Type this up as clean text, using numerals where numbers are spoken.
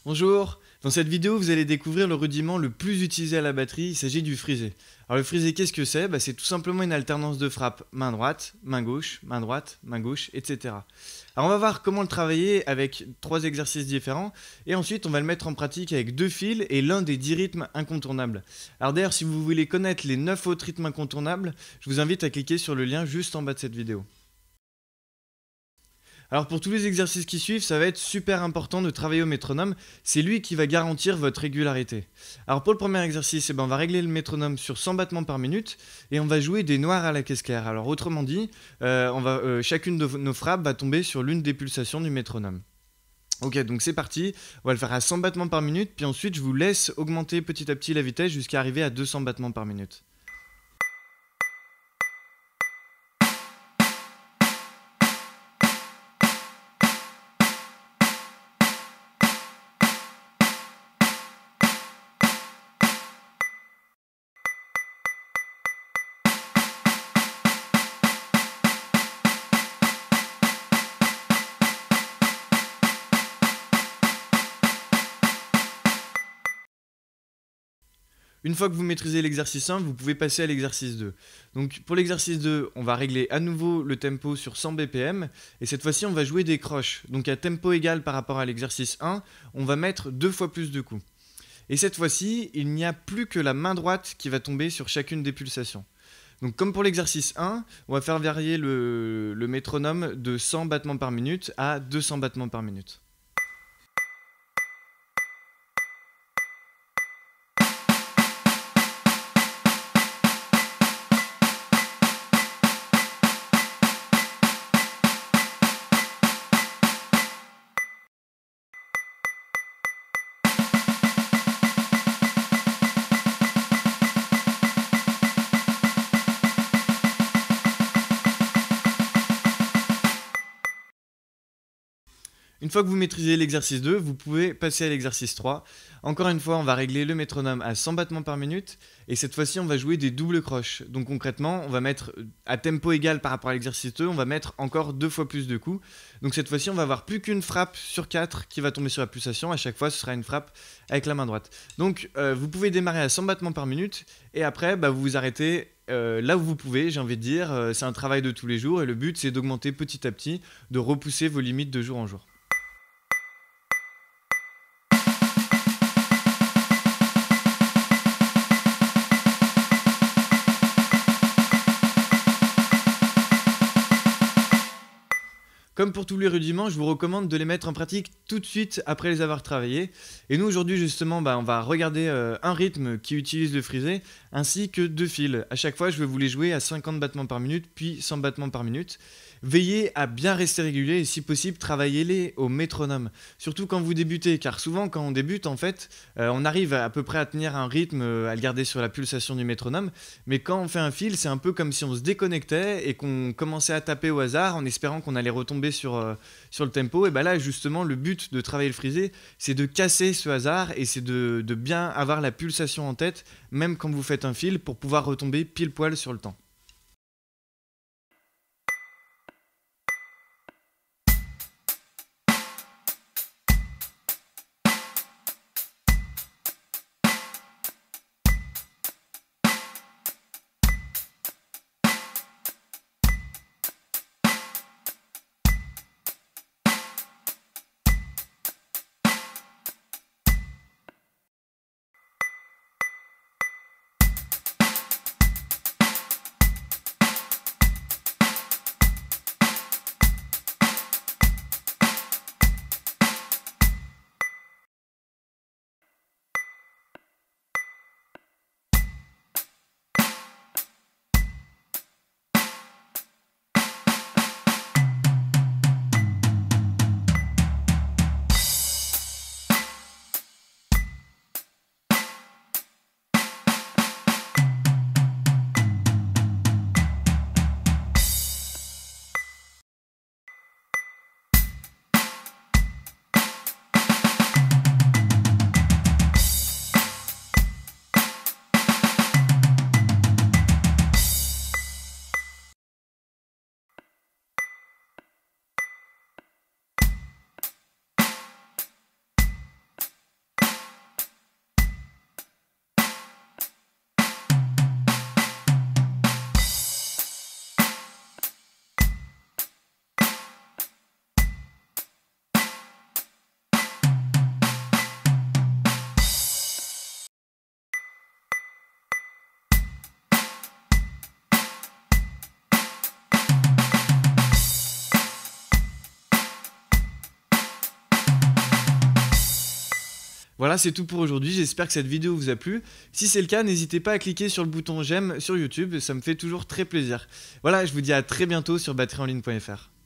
Bonjour, dans cette vidéo vous allez découvrir le rudiment le plus utilisé à la batterie, il s'agit du frisé. Alors le frisé qu'est-ce que c'est? C'est tout simplement une alternance de frappe main droite, main gauche, etc. Alors on va voir comment le travailler avec 3 exercices différents et ensuite on va le mettre en pratique avec 2 fils et l'un des 10 rythmes incontournables. Alors d'ailleurs si vous voulez connaître les 9 autres rythmes incontournables, je vous invite à cliquer sur le lien juste en bas de cette vidéo. Alors pour tous les exercices qui suivent, ça va être super important de travailler au métronome, c'est lui qui va garantir votre régularité. Alors pour le premier exercice, on va régler le métronome sur 100 battements par minute et on va jouer des noirs à la caisse claire. Alors autrement dit, chacune de nos frappes va tomber sur l'une des pulsations du métronome. Ok, donc c'est parti, on va le faire à 100 battements par minute, puis ensuite je vous laisse augmenter petit à petit la vitesse jusqu'à arriver à 200 battements par minute. Une fois que vous maîtrisez l'exercice 1, vous pouvez passer à l'exercice 2. Donc pour l'exercice 2, on va régler à nouveau le tempo sur 100 BPM et cette fois-ci on va jouer des croches. Donc à tempo égal par rapport à l'exercice 1, on va mettre 2 fois plus de coups. Et cette fois-ci, il n'y a plus que la main droite qui va tomber sur chacune des pulsations. Donc comme pour l'exercice 1, on va faire varier le métronome de 100 battements par minute à 200 battements par minute. Une fois que vous maîtrisez l'exercice 2, vous pouvez passer à l'exercice 3. Encore une fois, on va régler le métronome à 100 battements par minute et cette fois-ci, on va jouer des doubles croches. Donc concrètement, on va mettre à tempo égal par rapport à l'exercice 2, on va mettre encore 2 fois plus de coups. Donc cette fois-ci, on va avoir plus qu'une frappe sur 4 qui va tomber sur la pulsation. À chaque fois, ce sera une frappe avec la main droite. Donc vous pouvez démarrer à 100 battements par minute et après, vous vous arrêtez là où vous pouvez, j'ai envie de dire. C'est un travail de tous les jours et le but, c'est d'augmenter petit à petit, de repousser vos limites de jour en jour. Comme pour tous les rudiments, je vous recommande de les mettre en pratique tout de suite après les avoir travaillés. Et nous aujourd'hui justement, on va regarder un rythme qui utilise le frisé ainsi que 2 fils. À chaque fois, je vais vous les jouer à 50 battements par minute puis 100 battements par minute. Veillez à bien rester régulier et si possible, travaillez-les au métronome. Surtout quand vous débutez, car souvent quand on débute, en fait, on arrive à peu près à tenir un rythme, à le garder sur la pulsation du métronome. Mais quand on fait un fil, c'est un peu comme si on se déconnectait et qu'on commençait à taper au hasard en espérant qu'on allait retomber sur le tempo. Et là, justement, le but de travailler le frisé, c'est de casser ce hasard et c'est de bien avoir la pulsation en tête, même quand vous faites un fil, pour pouvoir retomber pile poil sur le temps. Voilà, c'est tout pour aujourd'hui, j'espère que cette vidéo vous a plu. Si c'est le cas, n'hésitez pas à cliquer sur le bouton j'aime sur YouTube, ça me fait toujours très plaisir. Voilà, je vous dis à très bientôt sur batterieenligne.fr.